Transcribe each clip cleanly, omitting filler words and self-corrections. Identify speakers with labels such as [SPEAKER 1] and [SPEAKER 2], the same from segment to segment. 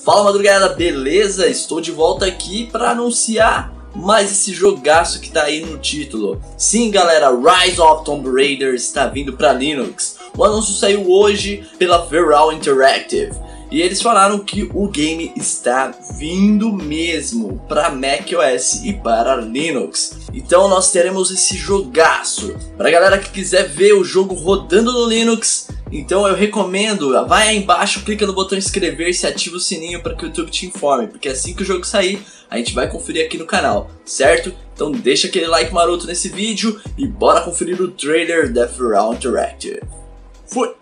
[SPEAKER 1] Fala madrugada, beleza? Estou de volta aqui para anunciar mais esse jogaço que tá aí no título. Sim galera, Rise of Tomb Raider está vindo para Linux. O anúncio saiu hoje pela Feral Interactive e eles falaram que o game está vindo mesmo para macOS e para Linux. Então nós teremos esse jogaço. Para galera que quiser ver o jogo rodando no Linux, então eu recomendo, vai aí embaixo, clica no botão inscrever-se e ativa o sininho para que o YouTube te informe, porque assim que o jogo sair, a gente vai conferir aqui no canal, certo? Então deixa aquele like maroto nesse vídeo e bora conferir o trailer da Feral Interactive. Fui!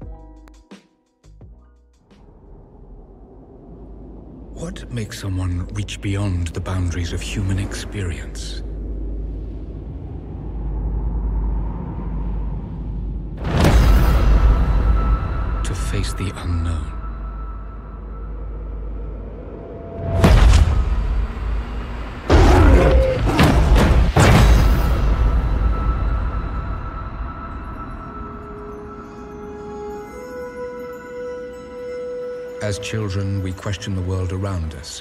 [SPEAKER 2] What makes someone reach beyond the boundaries of human experience? To face the unknown. As children, we question the world around us.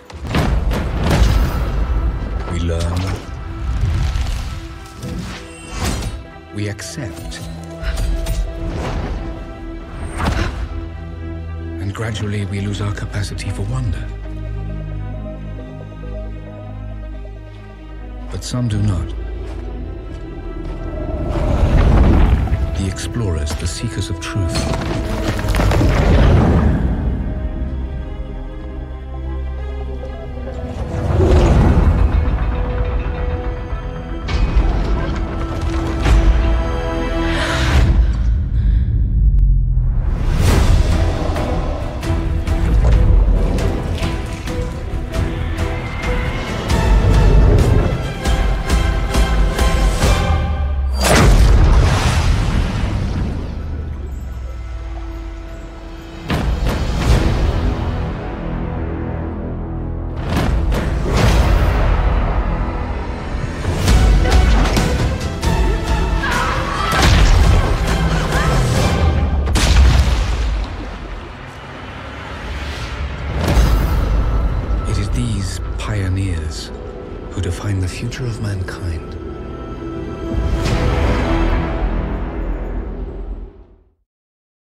[SPEAKER 2] We learn. We accept. And gradually we lose our capacity for wonder. But some do not. The explorers, the seekers of truth. These pioneers who define the future of mankind.